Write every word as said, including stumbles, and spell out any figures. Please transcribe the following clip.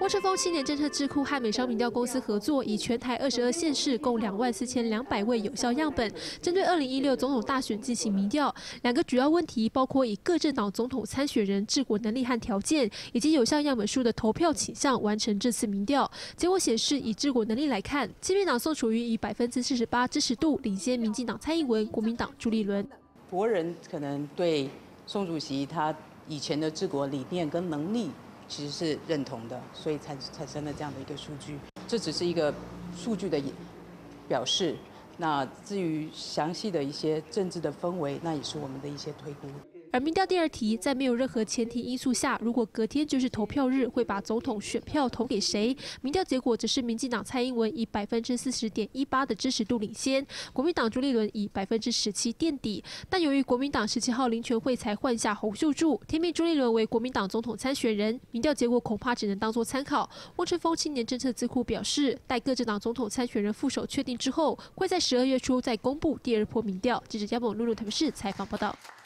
翁春丰青年政策智库和美商民调公司合作，以全台二十二县市共两万四千两百位有效样本，针对二零一六总统大选进行民调。两个主要问题包括以各政党总统参选人治国能力和条件，以及有效样本数的投票倾向，完成这次民调。结果显示，以治国能力来看，亲民党宋楚瑜以百分之四十八支持度领先民进党蔡英文、国民党朱立伦。 国人可能对宋主席他以前的治国理念跟能力其实是认同的，所以才产生了这样的一个数据。这只是一个数据的表示。那至于详细的一些政治的氛围，那也是我们的一些推估。 而民调第二题，在没有任何前提因素下，如果隔天就是投票日，会把总统选票投给谁？民调结果则是民进党蔡英文以百分之四十点一八的支持度领先，国民党朱立伦以百分之十七垫底。但由于国民党十七号林全会才换下洪秀柱，提名朱立伦为国民党总统参选人，民调结果恐怕只能当作参考。翁春丰青年政策智库表示，待各政党总统参选人副手确定之后，会在十二月初再公布第二波民调。记者嘉猛露露台北市采访报道。